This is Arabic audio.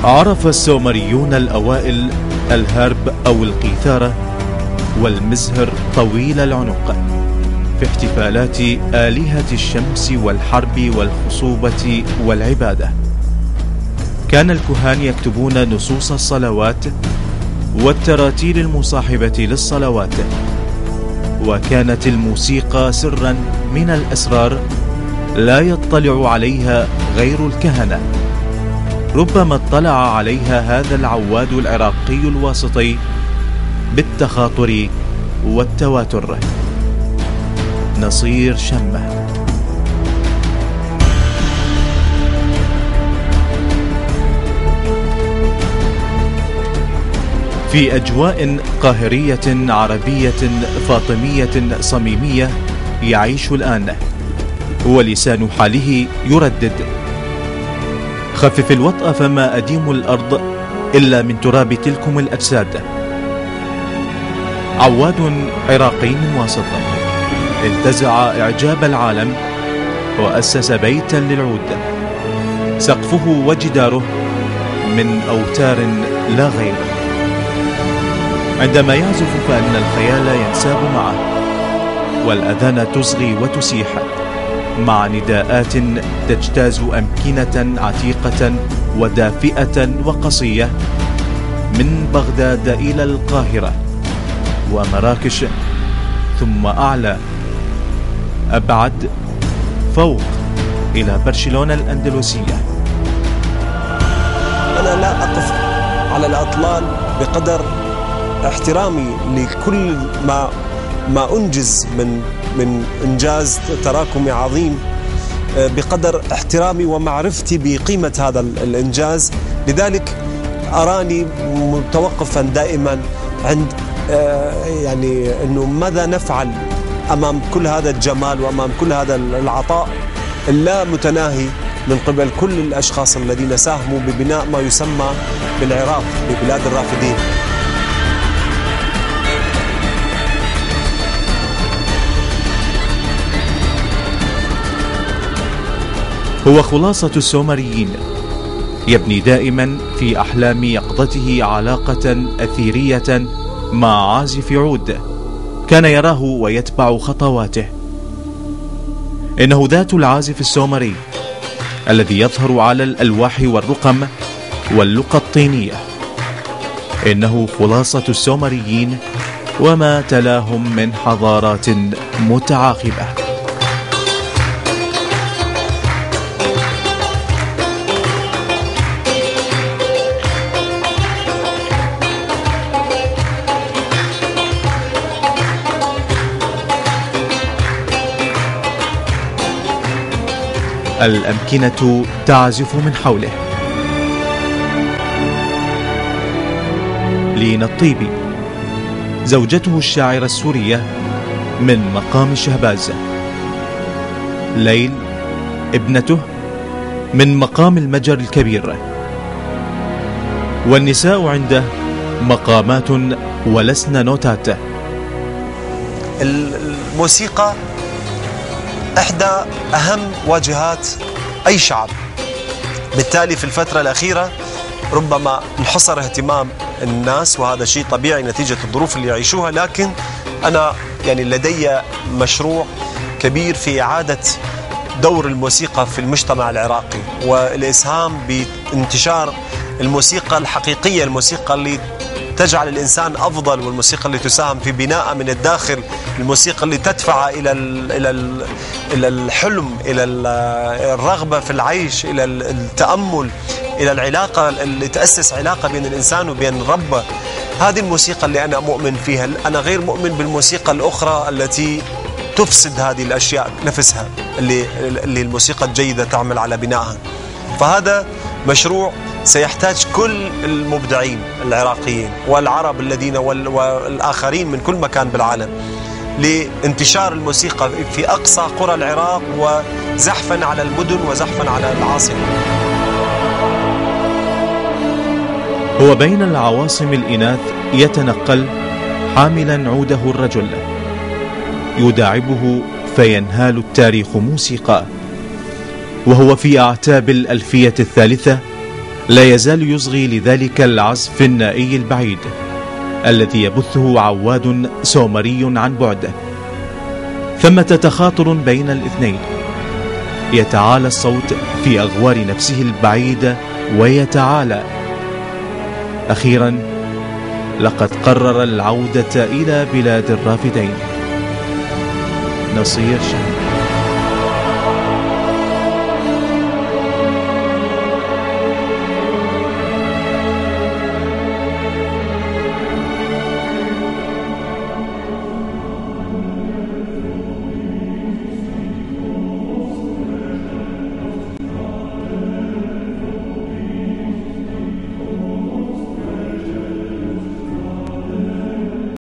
عرف السومريون الأوائل الهرب أو القيثارة والمزهر طويل العنق في احتفالات آلهة الشمس والحرب والخصوبة والعبادة. كان الكهان يكتبون نصوص الصلوات والتراتيل المصاحبة للصلوات، وكانت الموسيقى سرا من الأسرار لا يطلع عليها غير الكهنة. ربما اطلع عليها هذا العواد العراقي الواسطي بالتخاطر والتواتر. نصير شمة. في أجواء قاهرية عربية فاطمية صميمية يعيش الآن، ولسان حاله يردد: خفف الوطأ فما أديم الأرض إلا من تراب تلكم الأجساد. عواد عراقي واسط انتزع إعجاب العالم وأسس بيتا للعود سقفه وجداره من أوتار لا غير. عندما يعزف فإن الخيال ينساب معه، والأذان تصغي وتسيح مع نداءات تجتاز أمكنة عتيقة ودافئة وقصية من بغداد إلى القاهرة ومراكش، ثم أعلى أبعد فوق إلى برشلونة الأندلسية. أنا لا أقف على الأطلال بقدر احترامي لكل ما أنجز من إنجاز تراكمي عظيم، بقدر احترامي ومعرفتي بقيمة هذا الإنجاز. لذلك أراني متوقفا دائما عند يعني أنه ماذا نفعل أمام كل هذا الجمال وأمام كل هذا العطاء اللا متناهي من قبل كل الأشخاص الذين ساهموا ببناء ما يسمى بالعراق ببلاد الرافدين. هو خلاصة السومريين، يبني دائما في أحلام يقظته علاقة أثيرية مع عازف عود كان يراه ويتبع خطواته. إنه ذات العازف السومري الذي يظهر على الألواح والرقم واللقى الطينية. إنه خلاصة السومريين وما تلاهم من حضارات متعاقبة. الأمكنة تعزف من حوله. لينا الطيبي زوجته الشاعرة السورية من مقام شهباز. ليل ابنته من مقام المجر الكبير. والنساء عنده مقامات ولسن نوتات. الموسيقى إحدى أهم واجهات أي شعب، بالتالي في الفترة الأخيرة ربما انحصر اهتمام الناس، وهذا شيء طبيعي نتيجة الظروف اللي يعيشوها. لكن أنا يعني لدي مشروع كبير في إعادة دور الموسيقى في المجتمع العراقي، والإسهام بانتشار الموسيقى الحقيقية، الموسيقى اللي تجعل الإنسان أفضل، والموسيقى اللي تساهم في بناء من الداخل، الموسيقى اللي تدفع إلى الحلم، إلى الرغبة في العيش، إلى التأمل، إلى العلاقة اللي تأسس علاقة بين الإنسان وبين ربه. هذه الموسيقى اللي أنا مؤمن فيها. أنا غير مؤمن بالموسيقى الأخرى التي تفسد هذه الأشياء نفسها اللي الموسيقى الجيدة تعمل على بنائها. فهذا مشروع سيحتاج كل المبدعين العراقيين والعرب الذين والآخرين من كل مكان بالعالم لانتشار الموسيقى في أقصى قرى العراق، وزحفا على المدن وزحفا على العاصمة. هو بين العواصم الإناث يتنقل حاملا عوده الرجل، يداعبه فينهال التاريخ موسيقى. وهو في أعتاب الألفية الثالثة لا يزال يصغي لذلك العزف النائي البعيد الذي يبثه عواد سومري عن بعد. ثمة تخاطر بين الاثنين، يتعالى الصوت في أغوار نفسه البعيدة ويتعالى. أخيرا لقد قرر العودة إلى بلاد الرافدين. نصير شهر.